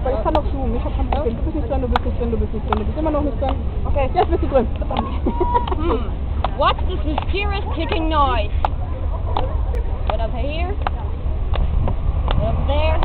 weil ich kann auch zoomen. Ich hab kein Problem. Du bist nicht drin, du bist nicht drin, du bist nicht drin. Du bist immer noch nicht drin. Okay, jetzt bist du drin. Verdammt. What's this mysterious ticking noise? Right up here? Right up there?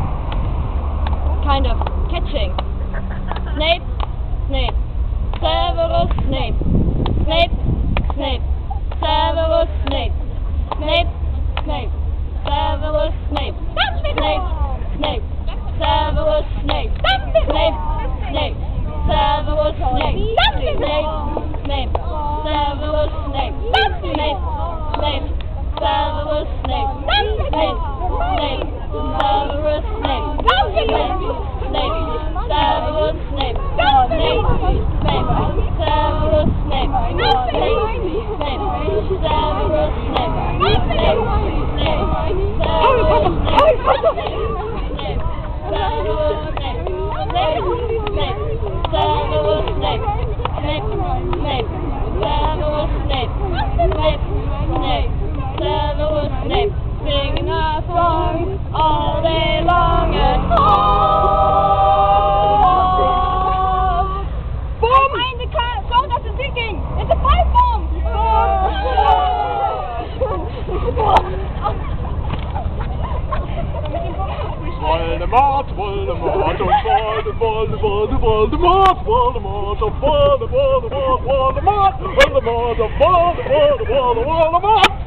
Kind of catching. Snape, Snape, Severus Snape, Snape, Snape, Severus Snape, Snape, Snape, Severus Snape, Snape, Snape, Severus Snape, Snape, Snape, Severus Snape, Snape, Snape, Severus Snape, Snape, Snape, Severus Snape, Snape, Snape, Severus Snape, Snape, Snape, Severus Snape, Snape, Snape, Severus Snape, Snape, Snape, Severus Snape, Snape, Snape, Severus Snape, Severus Snape, Snape, Snape, Severus Snape, Snape, Snape, Severus Snape, Snape, Snape, Severus Snape, singing our song all day long at home. Boom! Behind the sound of the ticking, it's a pipe bomb. Voldemort, Voldemort, oh Voldemort, Voldemort, Voldemort, Voldemort, oh Voldemort, Voldemort, Voldemort, Voldemort, oh Voldemort, Voldemort, Voldemort.